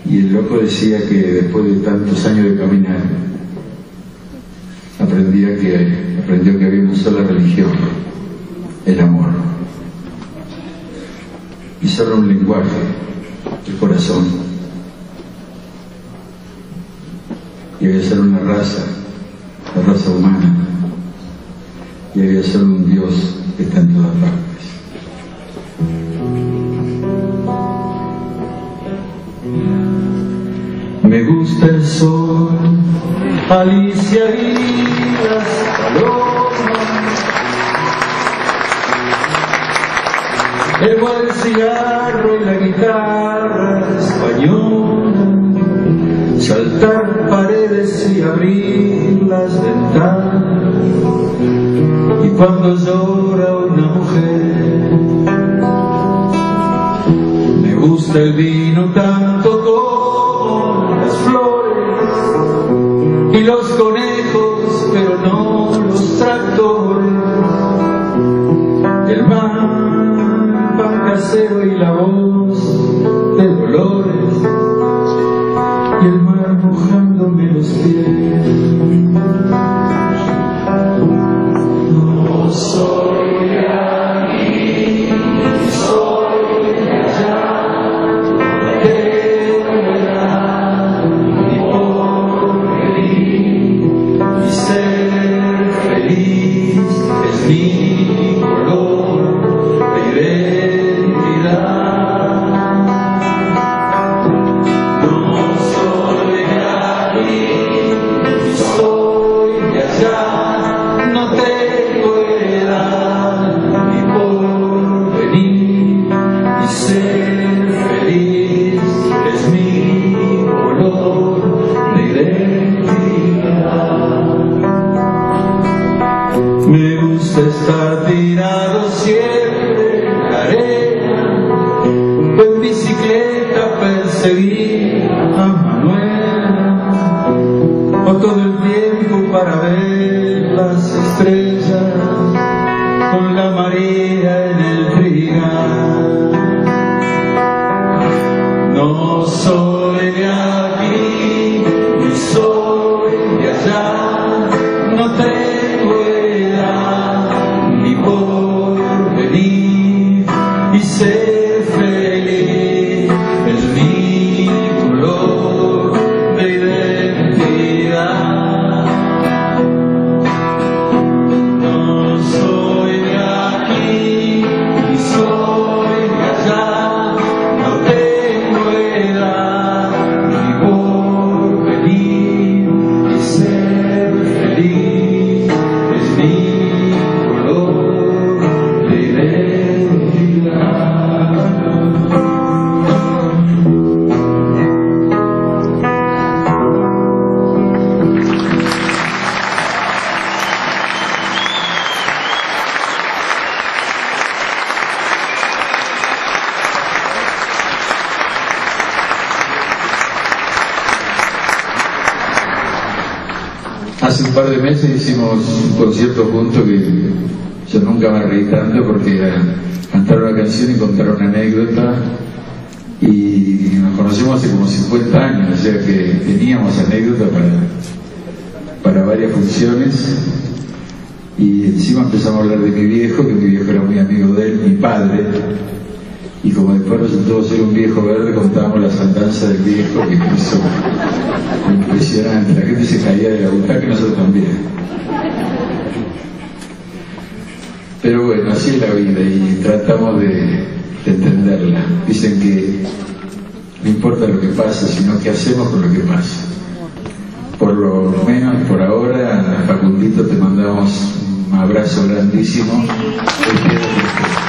Y el loco decía que después de tantos años de caminar, aprendió que había una sola religión, el amor. Y solo un lenguaje, el corazón. Y había solo una raza, la raza humana. Y había solo un Dios que está en todas partes. Me gusta el sol, Alicia y las palomas, el buen cigarro y la guitarra española, saltar paredes y abrir las ventanas, y cuando llora una mujer, me gusta el vino tanto como las flores y los conejos, pero no los tractores, el pan casero y la voz de Dolores, y el mar mojándome los pies. No soy de aquí, soy de allá, no tengo edad ni porvenir, y ser feliz es mi color de identidad. Me gusta estar tirado siempre en la arena, o en bicicleta perseguir a Manuela, o todo el tiempo para ver las estrellas con la María en el trigal. No soy de aquí, ni soy de allá, no tengo ni por venir, y ser feliz es mi color de identidad. No soy de aquí ni soy de allá, no tengo edad ni por venir, y ser feliz es mi Hace un par de meses hicimos un concierto juntos que yo nunca me reí tanto, porque era cantar una canción y contar una anécdota, y nos conocemos hace como 50 años, o sea que teníamos anécdotas para varias funciones, y encima empezamos a hablar de mi viejo, que mi viejo era muy amigo de él, mi padre, y como después resultó ser un viejo verde, contábamos las andanzas del viejo, que hizo impresionante, la gente se caía de la butaca y nosotros también. Pero bueno, así es la vida y tratamos de entenderla. Dicen que no importa lo que pasa, sino qué hacemos con lo que pasa. Por lo menos por ahora, Facundito, te mandamos un abrazo grandísimo.